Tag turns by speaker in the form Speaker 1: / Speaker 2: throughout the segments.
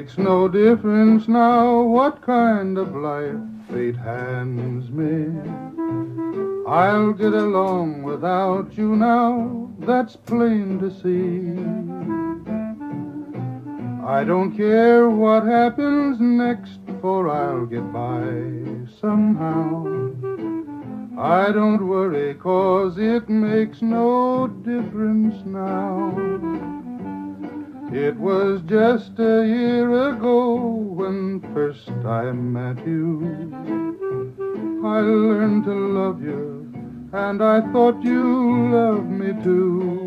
Speaker 1: makes no difference now what kind of life fate hands me. I'll get along without you now, that's plain to see. I don't care what happens next, for I'll get by somehow. I don't worry, 'cause it makes no difference now. It was just a year ago when first I met you. I learned to love you, and I thought you loved me too.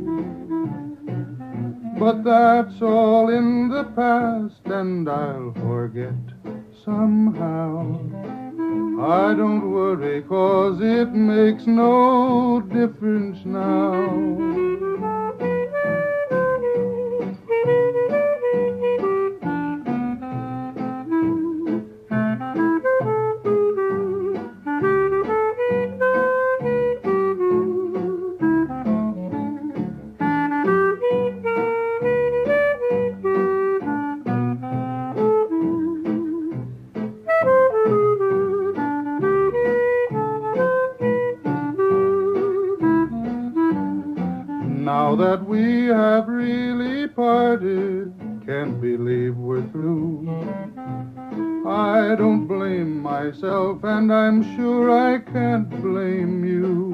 Speaker 1: But that's all in the past, and I'll forget somehow. I don't worry, 'cause it makes no difference now. Now that we have really parted, can't believe we're through. I don't blame myself, and I'm sure I can't blame you.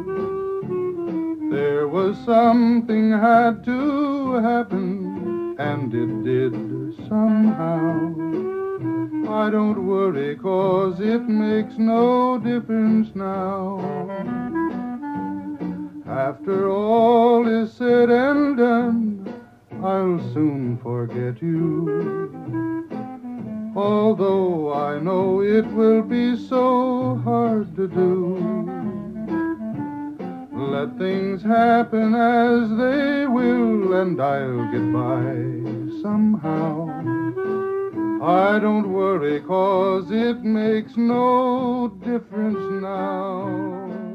Speaker 1: There was something had to happen, and it did somehow. I don't worry, 'cause it makes no difference now. After all is said and done, I'll soon forget you. Although I know it will be so hard to do. Let things happen as they will, and I'll get by somehow. I don't worry, 'cause it makes no difference now.